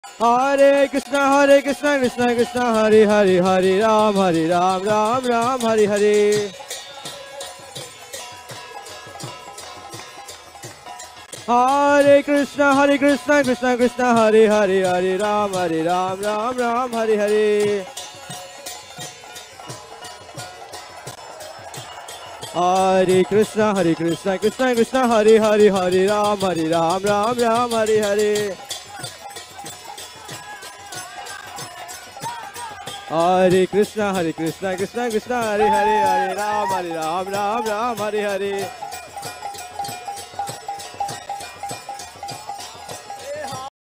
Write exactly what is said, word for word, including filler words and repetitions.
Hare Krishna, Hare Krishna, Krishna Krishna, Hare Hare, Hare Ram, Hare Ram, Ram Ram, Hare Hare. Hare Krishna, Hare Krishna, Krishna Krishna, Hare Hare, Hare Ram, Hare Ram, Ram Ram, Hare Hare. Hare Krishna, Hare Krishna, Krishna Krishna, Hare Hare, Hare Ram, Hare Ram, Ram Ram, Hare Hare. Hare Krishna, Hare Krishna, Krishna Krishna, Hare Hare, Hare Ram, Hare Ram, Ram Ram, Hare Hare.